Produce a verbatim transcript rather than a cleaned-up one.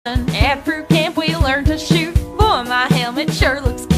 At fruit camp we learned to shoot. Boy, my helmet sure looks